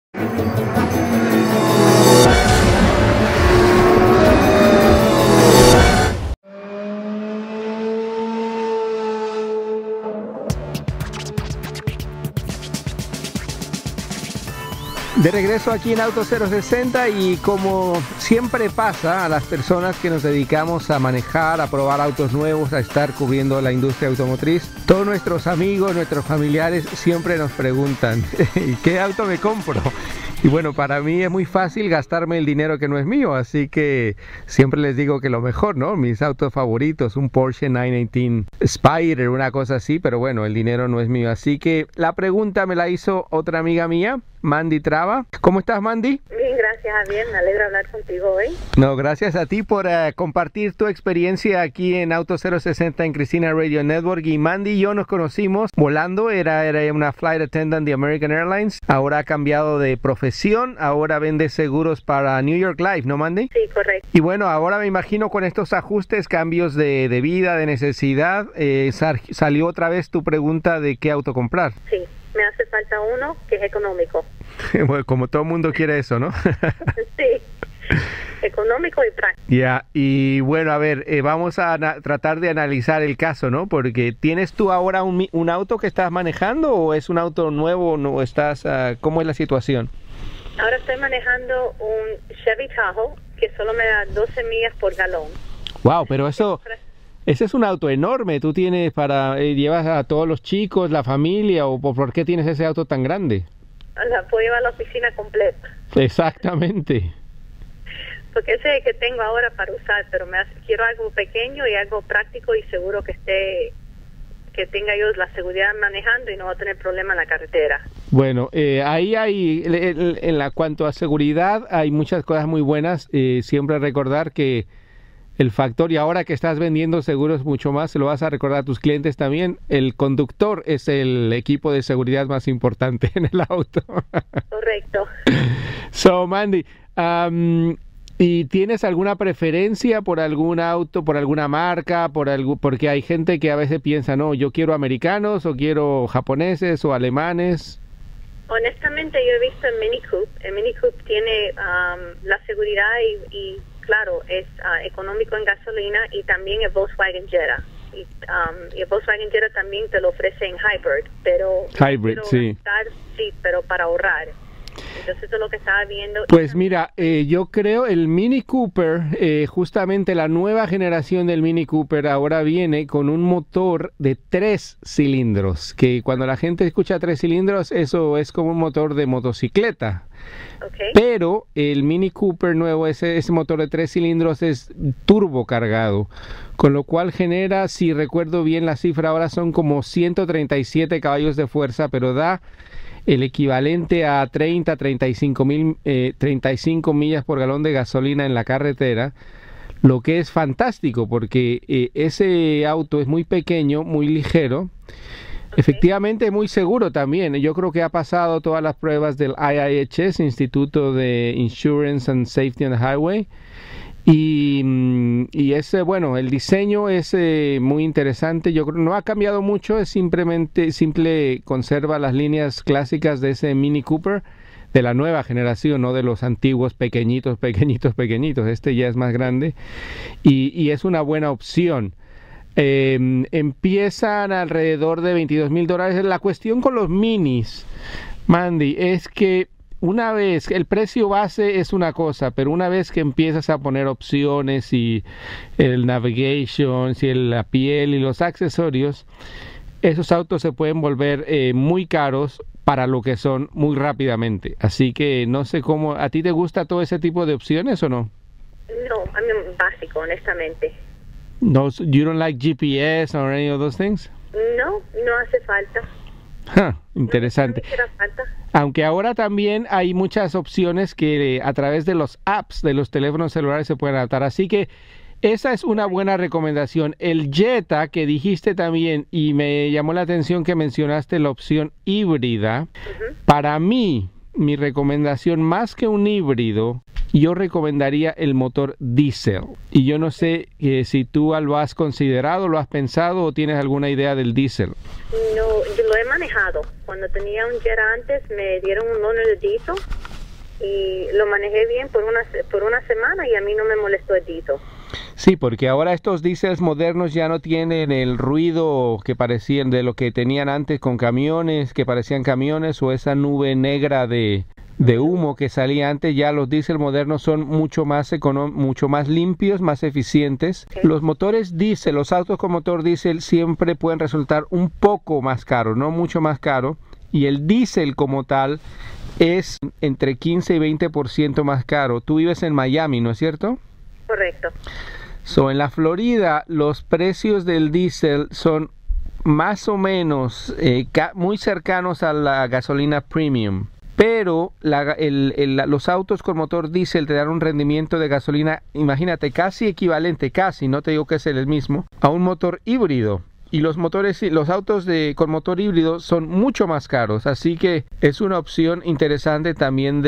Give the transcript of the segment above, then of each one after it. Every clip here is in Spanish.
De regreso aquí en Auto 060 y como siempre pasa a las personas que nos dedicamos a manejar, a probar autos nuevos, a estar cubriendo la industria automotriz, todos nuestros amigos, nuestros familiares siempre nos preguntan ¿qué auto me compro? Y bueno, para mí es muy fácil gastarme el dinero que no es mío, así que siempre les digo que lo mejor, ¿no? Mis autos favoritos, un Porsche 918 Spyder, una cosa así, pero bueno, el dinero no es mío. Así que la pregunta me la hizo otra amiga mía, Mandy Traba. ¿Cómo estás, Mandy? Bien, gracias, Javier. Me alegra hablar contigo hoy. No, gracias a ti por compartir tu experiencia aquí en Auto 060 en Christina Radio Network. Y Mandy y yo nos conocimos volando, era una flight attendant de American Airlines. Ahora ha cambiado de profesión, ahora vende seguros para New York Life, ¿no, Mandy? Sí, correcto. Y bueno, ahora me imagino con estos ajustes, cambios de vida, de necesidad, salió otra vez tu pregunta de qué auto comprar. Sí, me hace falta uno que es económico. Bueno, como todo el mundo quiere eso, ¿no? Sí, económico y práctico. Ya, y bueno, a ver, vamos a tratar de analizar el caso, ¿no? Porque ¿tienes tú ahora un auto que estás manejando o es un auto nuevo? No estás, ¿cómo es la situación? Ahora estoy manejando un Chevy Tahoe que solo me da 12 millas por galón. Wow, pero ese es un auto enorme. ¿Tú tienes llevas a todos los chicos, la familia, o por qué tienes ese auto tan grande? La puedo llevar a la oficina completa. Exactamente. Porque ese es el que tengo ahora para usar, pero quiero algo pequeño y algo práctico y seguro que tenga yo la seguridad manejando y no va a tener problema en la carretera. Bueno, ahí hay, cuanto a seguridad, hay muchas cosas muy buenas. Siempre recordar que el factor, y ahora que estás vendiendo seguros mucho más, se lo vas a recordar a tus clientes también, el conductor es el equipo de seguridad más importante en el auto. Correcto. So, Mandy, ¿y tienes alguna preferencia por algún auto, por alguna marca, porque hay gente que a veces piensa, no, yo quiero americanos o quiero japoneses o alemanes? Honestamente, yo he visto el Mini Coupe. El Mini Coupe tiene la seguridad y claro, es económico en gasolina y también el Volkswagen Jetta. Y el Volkswagen Jetta también te lo ofrece en hybrid, pero sí. Sí, pero para ahorrar. Entonces eso es lo que estaba viendo. Pues mira, yo creo el Mini Cooper, justamente la nueva generación del Mini Cooper ahora viene con un motor de 3 cilindros, que cuando la gente escucha 3 cilindros, eso es como un motor de motocicleta. Okay. Pero el Mini Cooper nuevo, ese motor de 3 cilindros es turbo cargado, con lo cual genera, si recuerdo bien la cifra, ahora son como 137 caballos de fuerza, pero da el equivalente a 35 millas por galón de gasolina en la carretera, lo que es fantástico porque ese auto es muy pequeño, muy ligero, efectivamente muy seguro también. Yo creo que ha pasado todas las pruebas del IIHS, Instituto de Insurance and Safety on the Highway, y ese, bueno, el diseño es muy interesante. Yo creo que no ha cambiado mucho, es simple conserva las líneas clásicas de ese Mini Cooper de la nueva generación, no de los antiguos pequeñitos. Este ya es más grande y es una buena opción. Empiezan alrededor de $22,000. La cuestión con los minis, Mandy, es que una vez, el precio base es una cosa, pero una vez que empiezas a poner opciones y el navigation, y la piel y los accesorios, esos autos se pueden volver muy caros para lo que son muy rápidamente. Así que no sé cómo, ¿a ti te gusta todo ese tipo de opciones o no? No, a mí básico, honestamente. No, you don't like GPS or any of those things? No, no hace falta. Interesante. No me falta. Aunque ahora también hay muchas opciones que a través de los apps de los teléfonos celulares se pueden adaptar. Así que esa es una buena recomendación. El Jetta que dijiste también, y me llamó la atención que mencionaste la opción híbrida. Para mí, mi recomendación más que un híbrido, yo recomendaría el motor diésel. Y yo no sé si tú lo has considerado, lo has pensado o tienes alguna idea del diésel. No, yo lo he manejado. Cuando tenía un Jetta antes me dieron un loaner de diésel y lo manejé bien por una semana y a mí no me molestó el dito. Sí, porque ahora estos diésels modernos ya no tienen el ruido que parecían de lo que tenían antes con camiones, que parecían camiones, o esa nube negra de humo que salía antes. Ya los diésel modernos son mucho más mucho más limpios, más eficientes. Okay. Los motores diésel, los autos con motor diésel siempre pueden resultar un poco más caros, no mucho más caro, y el diésel como tal es entre 15 y 20% más caro. Tú vives en Miami, ¿no es cierto? Correcto. En la Florida los precios del diésel son más o menos muy cercanos a la gasolina premium, pero los autos con motor diésel te dan un rendimiento de gasolina, imagínate, casi equivalente, no te digo que es el mismo, a un motor híbrido. Y los autos con motor híbrido son mucho más caros, así que es una opción interesante también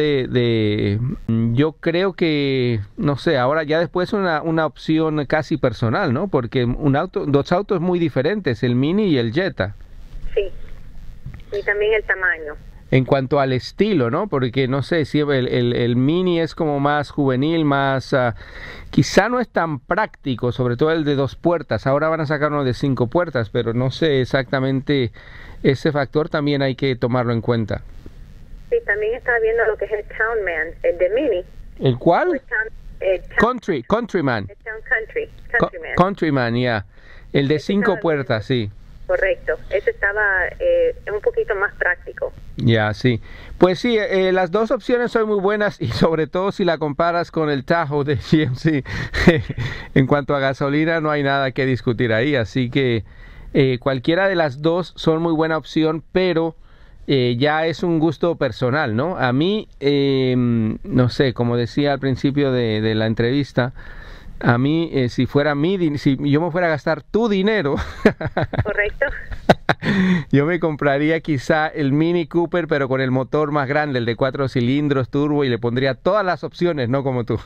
yo creo que, no sé, ahora ya después una opción casi personal, ¿no? Porque dos autos muy diferentes, el Mini y el Jetta. Sí, y también el tamaño. En cuanto al estilo, ¿no? Porque no sé si el Mini es como más juvenil, más quizá no es tan práctico, sobre todo el de 2 puertas. Ahora van a sacar uno de 5 puertas, pero no sé exactamente, ese factor también hay que tomarlo en cuenta. Sí, también estaba viendo lo que es el Townman, el de Mini. ¿El cuál? Countryman. El Countryman, ya. El de 5 puertas, sí. Correcto, ese estaba un poquito más práctico. Ya, sí. Pues sí, las dos opciones son muy buenas y sobre todo si la comparas con el Tahoe de GMC. En cuanto a gasolina no hay nada que discutir ahí, así que cualquiera de las dos son muy buena opción, pero ya es un gusto personal, ¿no? A mí, no sé, como decía al principio de la entrevista, a mí, si yo me fuera a gastar tu dinero, correcto, yo me compraría quizá el Mini Cooper, pero con el motor más grande, el de 4 cilindros, turbo, y le pondría todas las opciones, no como tú.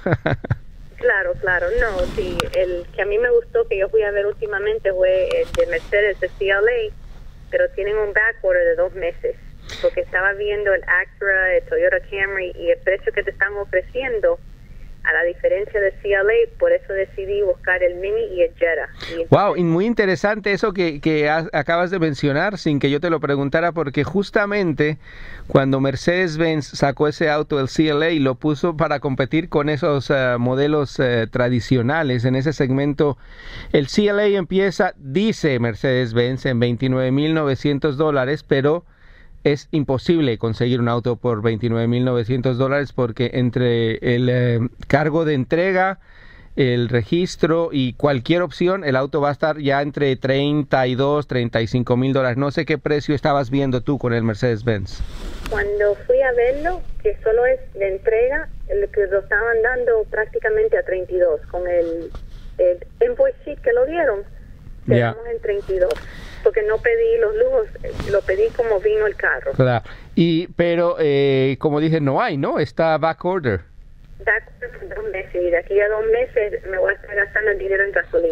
Claro, no, sí, el que a mí me gustó, que yo fui a ver últimamente, fue el de Mercedes, de CLA, pero tienen un backorder de 2 meses, porque estaba viendo el Acura, el Toyota Camry, y el precio que te están ofreciendo, a la diferencia de CLA, por eso decidí buscar el Mini y el Jetta. Wow, y muy interesante eso que acabas de mencionar, sin que yo te lo preguntara, porque justamente cuando Mercedes-Benz sacó ese auto, el CLA, y lo puso para competir con esos modelos tradicionales en ese segmento, el CLA empieza, dice Mercedes-Benz, en $29,900, pero es imposible conseguir un auto por $29,900 porque entre el cargo de entrega, el registro y cualquier opción, el auto va a estar ya entre $32,000, $35,000. No sé qué precio estabas viendo tú con el Mercedes-Benz. Cuando fui a verlo, que solo es de entrega, el que lo estaban dando prácticamente a 32. Con el invoice sheet que lo dieron, quedamos en 32. Porque no pedí los lujos, lo pedí como vino el carro. Claro. Pero como dije, no hay, ¿no? Está back order. Back order por 2 meses, y de aquí a 2 meses me voy a estar gastando el dinero en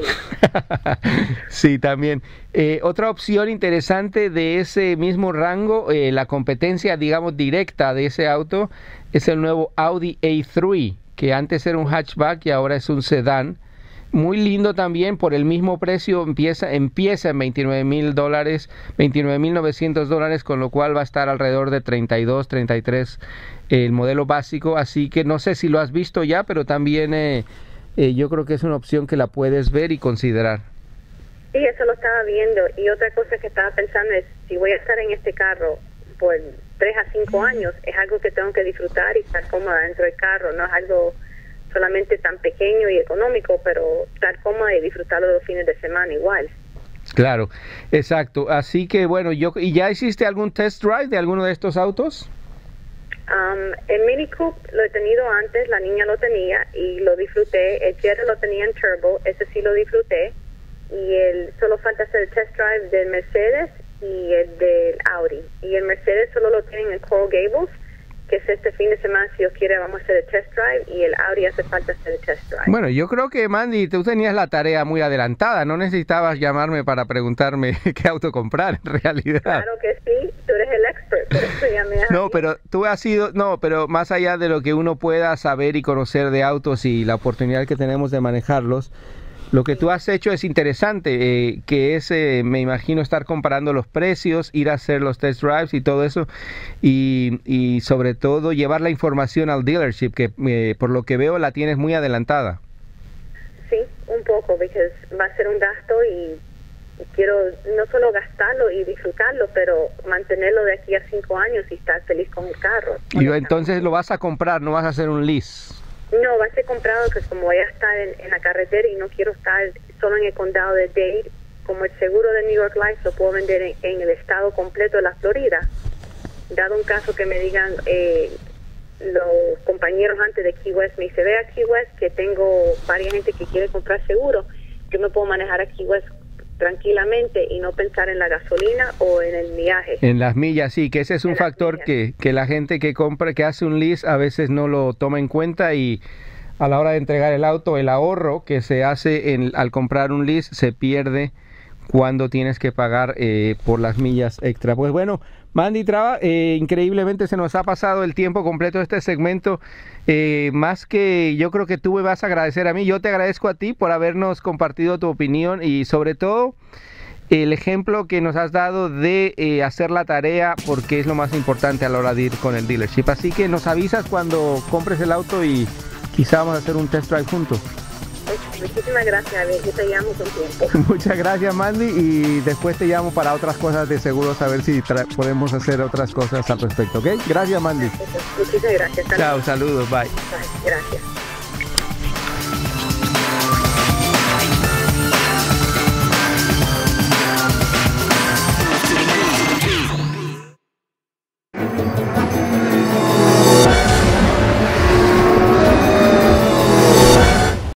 gasolina. Sí, también. Otra opción interesante de ese mismo rango, la competencia, digamos, directa de ese auto, es el nuevo Audi A3, que antes era un hatchback y ahora es un sedán. Muy lindo también, por el mismo precio empieza en $29,000, $29,900, con lo cual va a estar alrededor de 32, 33 el modelo básico, así que no sé si lo has visto ya, pero también yo creo que es una opción que la puedes ver y considerar. Sí, eso lo estaba viendo, y otra cosa que estaba pensando es, si voy a estar en este carro por 3 a 5 años, es algo que tengo que disfrutar y estar cómoda dentro del carro, no es algo solamente tan pequeño y económico, pero estar cómoda y disfrutarlo los fines de semana igual. Claro, exacto. Así que bueno, ¿y ya hiciste algún test drive de alguno de estos autos? El Mini Coupe lo he tenido antes, la niña lo tenía y lo disfruté. El Jetta lo tenía en turbo, ese sí lo disfruté. Y solo falta hacer el test drive del Mercedes y el del Audi. Y el Mercedes solo lo tienen en Coral Gables, que es este fin de semana, si Dios quiere, vamos a hacer el test drive, y el Audi hace falta hacer el test drive. Bueno, yo creo que, Mandy, tú tenías la tarea muy adelantada, no necesitabas llamarme para preguntarme qué auto comprar, en realidad. Claro que sí, tú eres el expert, por eso llamé a No, pero tú has sido, no, pero más allá de lo que uno pueda saber y conocer de autos y la oportunidad que tenemos de manejarlos, lo que tú has hecho es interesante, que es, me imagino, estar comparando los precios, ir a hacer los test drives y todo eso, y sobre todo llevar la información al dealership, que por lo que veo la tienes muy adelantada. Sí, un poco, porque va a ser un gasto y quiero no solo gastarlo y disfrutarlo, pero mantenerlo de aquí a 5 años y estar feliz con el carro. Y entonces lo vas a comprar, no vas a hacer un lease. No, va a ser comprado, que como voy a estar en la carretera y no quiero estar solo en el condado de Dade, como el seguro de New York Life lo puedo vender en el estado completo de la Florida. Dado un caso que me digan los compañeros antes de Key West, me dice, ve a Key West que tengo varias gente que quiere comprar seguro, yo me puedo manejar a Key West tranquilamente y no pensar en la gasolina o en el millaje. En las millas, sí, que ese es un factor que la gente que compra, que hace un lease, a veces no lo toma en cuenta, y a la hora de entregar el auto, el ahorro que se hace al comprar un lease se pierde cuando tienes que pagar por las millas extra. Pues bueno, Mandy Traba, increíblemente se nos ha pasado el tiempo completo de este segmento. Más que yo creo que tú me vas a agradecer a mí, yo te agradezco a ti por habernos compartido tu opinión y sobre todo el ejemplo que nos has dado de hacer la tarea, porque es lo más importante a la hora de ir con el dealership. Así que nos avisas cuando compres el auto y quizá vamos a hacer un test drive juntos. Muchísimas gracias, yo te llamo con tiempo. Muchas gracias, Mandy, y después te llamo para otras cosas de seguros, a ver si podemos hacer otras cosas al respecto, ¿ok? Gracias, Mandy. Muchísimas gracias. Chao, saludos, bye. Bye, gracias.